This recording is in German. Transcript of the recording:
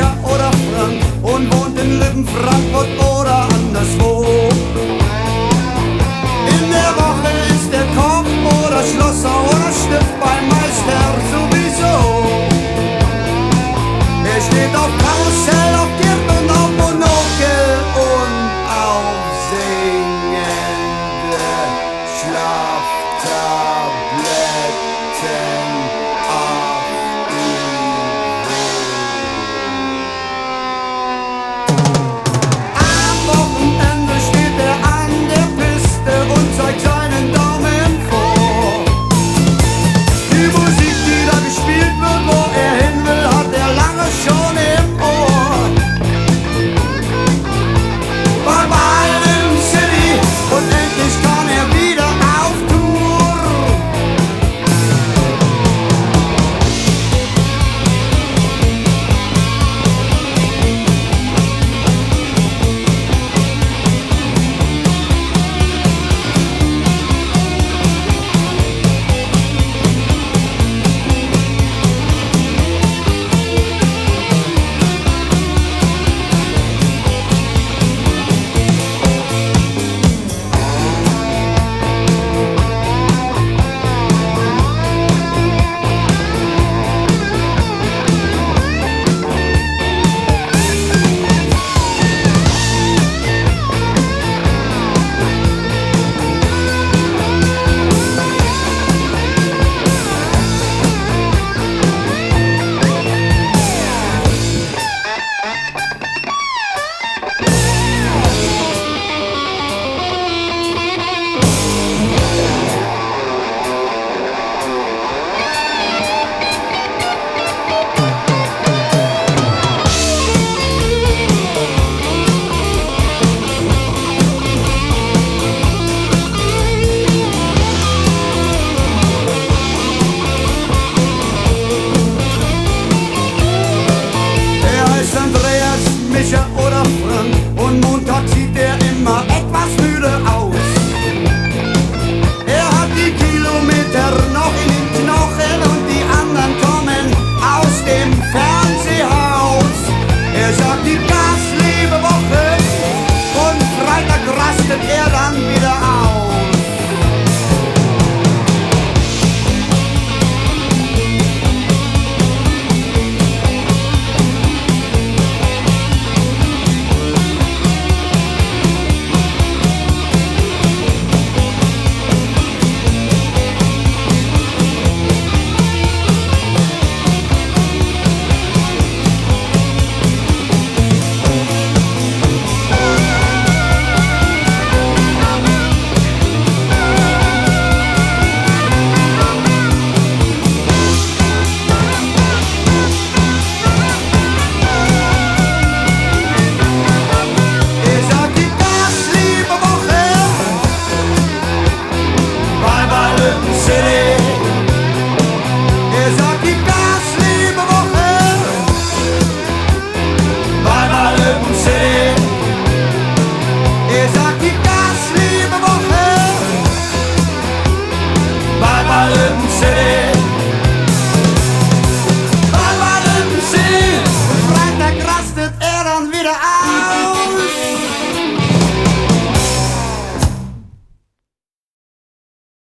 Peter oder Frank und wohnt in Lippen, Frankfurt oder anderswo. In der Woche ist er Koch oder Schlosser oder Stift beim Meister sowieso. Er steht auf Karussell, auf Kirchen, auf Monokel und auf singende Schlaftabletten. Am Wochenende steht er an der Piste und zeigt seinen Daumen vor. Die Musik, die da gespielt wird, wo er hin will, hat er lange schon